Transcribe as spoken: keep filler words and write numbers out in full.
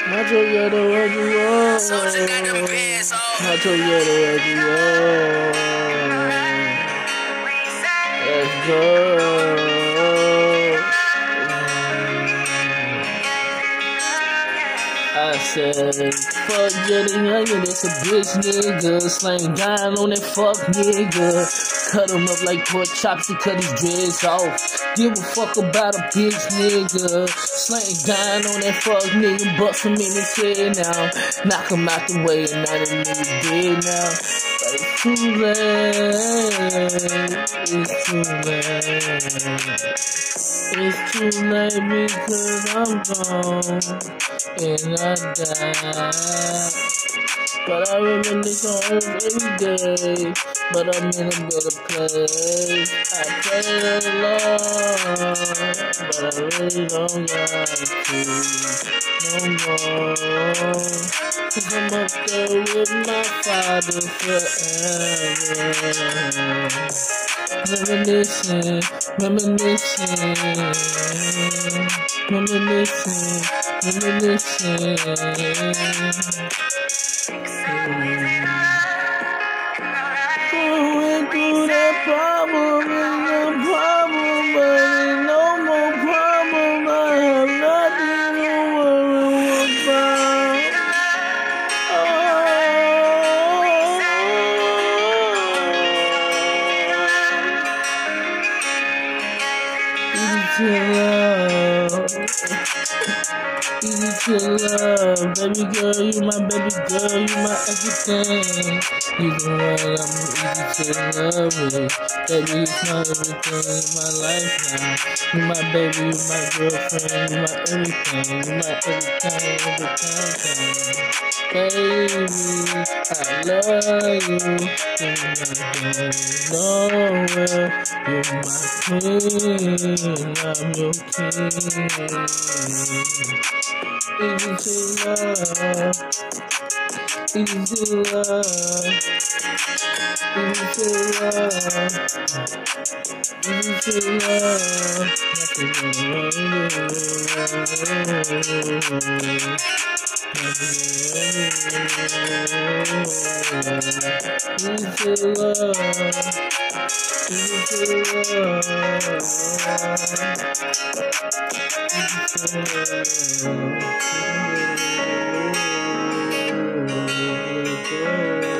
Macho Ghetto, where you are? Macho Ghetto, where you are? Let's go. I said, fuck Jetty Youngin, that's a bitch nigga. Slang down on that fuck nigga. Cut him up like pork chops, he cut his dreads off. Give a fuck about a bitch nigga. Slang down on that fuck nigga. Bust him in his head now. Knock him out the way and now that nigga dead now. But it's too late. It's too late. It's too late because I'm gone and I died. But I reminisce on earth every day. But I'm in a better place. I pray to the Lord, but I really don't got to no more. Cause I'm up there with my Father forever. Reminiscing, reminiscing, reminiscing, reminiscing. Going through that problem is a problem, but ain't no more problem. I have nothing to worry about. Easy to love, easy to love, baby girl, you my baby girl, you my everything. You the one I'm easy to love with, baby, it's my everything in my life now. You my baby, you my girlfriend, you my everything, you my everything, everything. Baby, I love you, you're not going nowhere, you're my queen, I'm your king. Easy to love, easy to love, easy to love, easy to love, nothing gonna run you. Easy to love, easy to love, easy to love.